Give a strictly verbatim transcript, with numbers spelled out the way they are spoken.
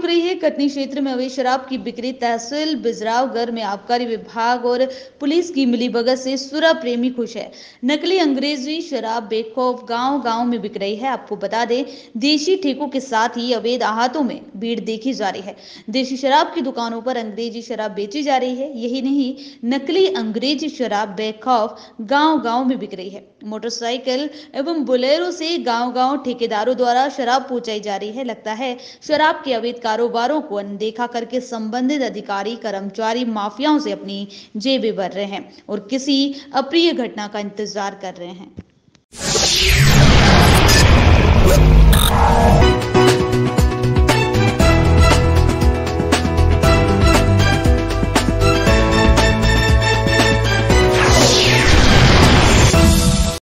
रुक रही है। कटनी क्षेत्र में अवैध शराब की बिक्री तहसील बिजरावगढ़ में आबकारी विभाग और पुलिस की मिलीभगत से सुरा प्रेमी खुश है। नकली अंग्रेजी शराब बेखौफ गांव गांव में बिक रही है। आपको बता दें, देशी ठेकों के साथ ही अवैध आहतों में भीड़ देखी जा रही है। देशी शराब की दुकानों पर अंग्रेजी शराब बेची जा रही है। यही नहीं, नकली अंग्रेजी शराब बेखौफ गांव गांव में बिक रही है। मोटरसाइकिल एवं बुलेरो से गांव गांव ठेकेदारों द्वारा शराब पहुंचाई जा रही है। लगता है शराब के अवैध कारोबारों को अनदेखा करके संबंधित अधिकारी कर्मचारी माफियाओं से अपनी जेबें भर रहे हैं और किसी अप्रिय घटना का इंतजार कर रहे हैं।